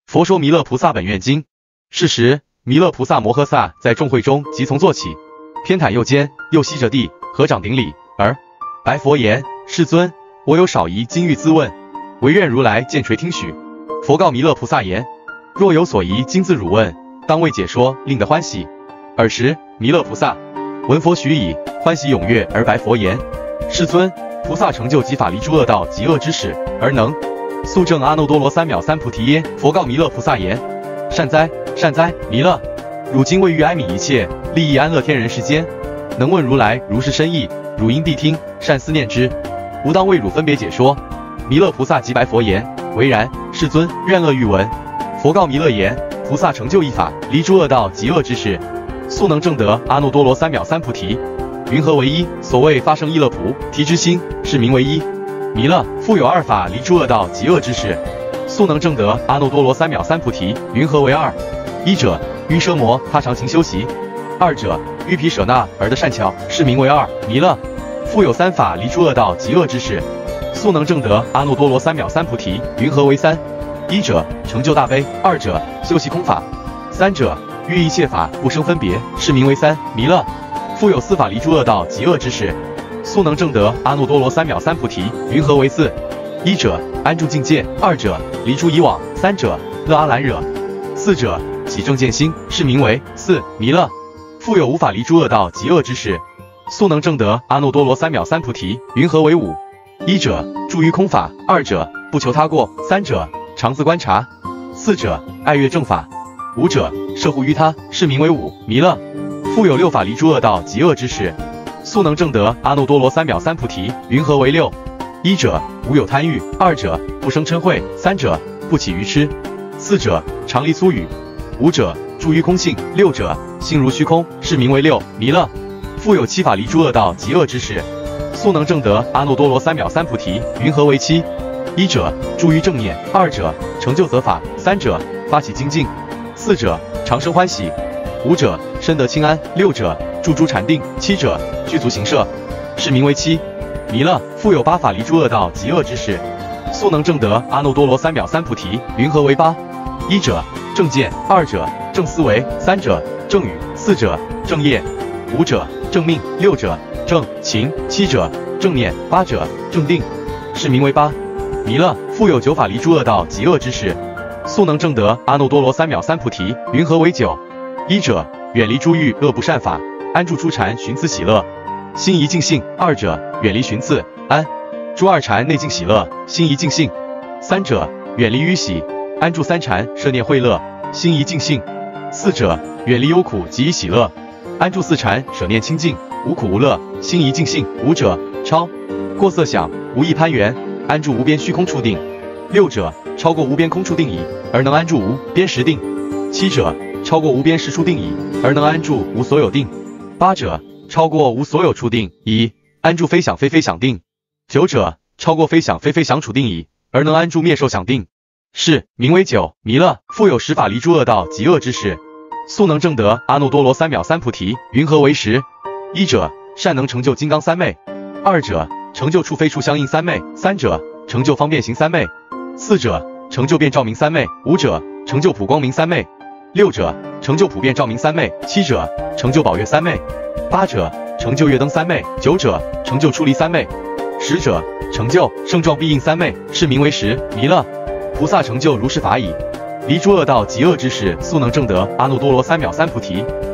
佛说弥勒菩萨本愿经。是时，弥勒菩萨摩诃萨在众会中即从坐起，偏袒右肩，右膝着地，合掌顶礼，而白佛言：世尊，我有少疑，今欲咨问，唯愿如来见垂听许。佛告弥勒菩萨言：若有所疑，今自汝问，当为解说，令得欢喜。尔时，弥勒菩萨闻佛许已，欢喜踊跃，而白佛言：世尊，菩萨成就极法离诸恶道极恶之事，而能速证阿耨多罗三藐三菩提耶？佛告弥勒菩萨言：善哉，善哉，弥勒！汝今位于哀悯一切，利益安乐天人世间，能问如来如是深意，汝应谛听，善思念之。吾当为汝分别解说。弥勒菩萨即白佛言：唯然，世尊，愿乐欲闻。佛告弥勒言：菩萨成就一法，离诸恶道极恶之事，速能证得阿耨多罗三藐三菩提。云何为一？所谓发生意乐菩提之心，是名为一。弥勒复有二法，离诸恶道极恶之事，速能证得阿耨多罗三藐三菩提。云何为二？一者，于奢摩他常行修习；二者，于毗舍那而得善巧，是名为二。弥勒复有三法，离诸恶道极恶之事，速能证得阿耨多罗三藐三菩提。云何为三？一者，成就大悲；二者，修习空法；三者，于一切法不生分别，是名为三。弥勒复有四法，离诸恶道极恶之事，速能证得阿耨多罗三藐三菩提。云何为四？一者，安住境界；二者，离诸以往；三者，乐阿兰惹；四者，起正见心，是名为四。弥勒复有五法，离诸恶道极恶之事，速能证得阿耨多罗三藐三菩提。云何为五？一者，住于空法；二者，不求他过；三者，常自观察；四者，爱乐正法；五者，摄护于他，是名为五。弥勒复有六法，离诸恶道极恶之事，速能证得阿耨多罗三藐三菩提。云何为六？一者，无有贪欲；二者，不生嗔恚；三者，不起愚痴；四者，常离粗语；五者，住于空性；六者，性如虚空，是名为六。弥勒复有七法，离诸恶道极恶之事，速能证得阿耨多罗三藐三菩提。云何为七？一者，住于正念；二者，成就则法；三者，发起精进；四者，常生欢喜；五者，身得清安；六者，住诸禅定；七者，具足行摄，是名为七。弥勒复有八法，离诸恶道极恶之事，速能证得阿耨多罗三藐三菩提。云何为八？一者，正见；二者，正思维；三者，正语；四者，正业；五者，正命；六者，正勤；七者，正念；八者，正定，是名为八。弥勒复有九法，离诸恶道极恶之事，速能证得阿耨多罗三藐三菩提。云何为九？一者，远离诸欲恶不善法，安住诸禅寻自喜乐，心怡尽兴；二者，远离寻次安诸二禅内尽喜乐，心怡尽兴；三者，远离欲喜，安住三禅摄念慧乐，心怡尽兴；四者，远离忧苦及喜乐，安住四禅舍念清净，无苦无乐，心怡尽兴；五者，超过色想，无意攀缘，安住无边虚空处定；六者，超过无边空处定矣，而能安住无边实定；七者，超过无边实处定矣，而能安住无所有定；八者，超过无所有处定矣，安住非想非非想定；九者，超过非想非非想处定矣，而能安住灭受想定，是名为九。弥勒复有十法，离诸恶道极恶之事，速能证得阿耨多罗三藐三菩提。云何为十？一者，善能成就金刚三昧；二者，成就处非处相应三昧；三者，成就方便行三昧；四者，成就遍照明三昧；五者，成就普光明三昧；六者，成就普遍照明三昧；七者，成就宝月三昧；八者，成就月灯三昧；九者，成就出离三昧；十者，成就胜状必应三昧，是名为十。弥勒菩萨成就如是法已，离诸恶道极恶之事，速能证得阿耨多罗三藐三菩提。